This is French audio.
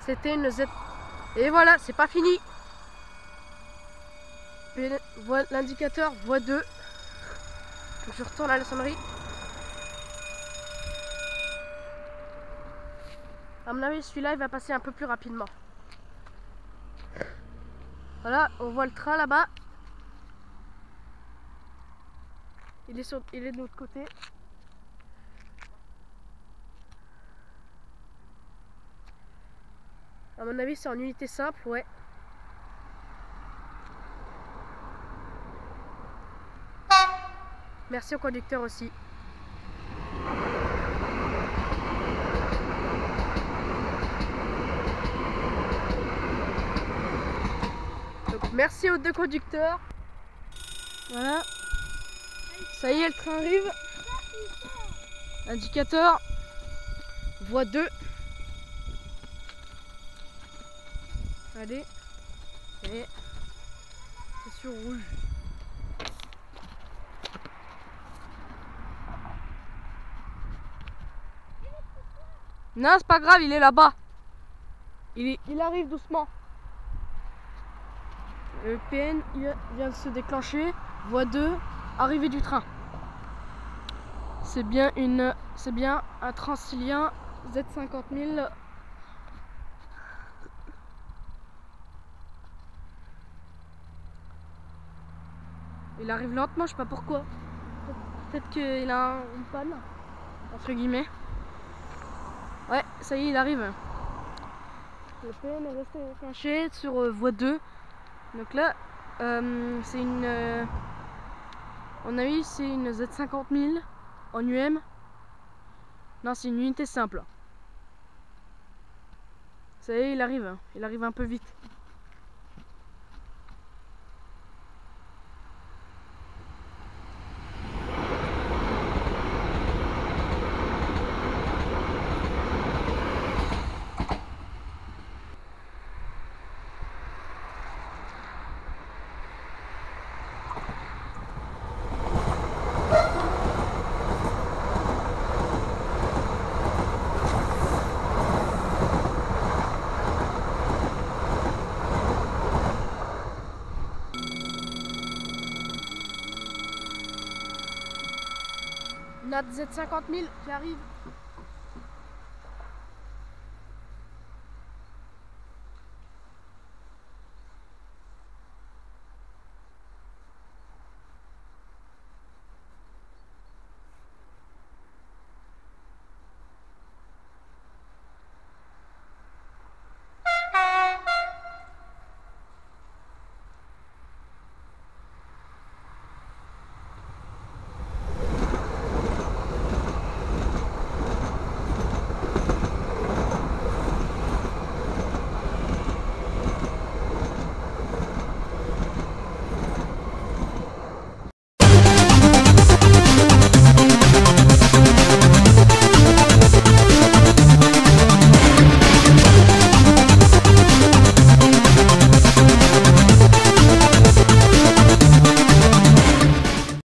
C'était une Z. Et voilà, c'est pas fini. L'indicateur voie 2. Donc je retourne à la sonnerie. À mon avis, celui-là, il va passer un peu plus rapidement. Voilà, on voit le train là-bas. Il est de l'autre côté. À mon avis, c'est en unité simple, ouais. Merci au conducteur aussi. Donc, merci aux deux conducteurs. Voilà. Ça y est, le train arrive. Indicateur. Voie 2. Allez. Et c'est sur rouge. Non, c'est pas grave, il est là-bas. Il arrive doucement. Le PN vient de se déclencher. Voie 2, arrivée du train. C'est bien un Transilien Z50 000. Il arrive lentement, je sais pas pourquoi. Peut-être qu'il a une panne, entre guillemets. Ouais, ça y est, il arrive. Le PN est resté déclenché sur voie 2. Donc là, c'est une... on a eu, c'est une Z50 000 en UM. Non, c'est une unité simple. Ça y est, il arrive un peu vite. Nat Z50 000 qui arrive.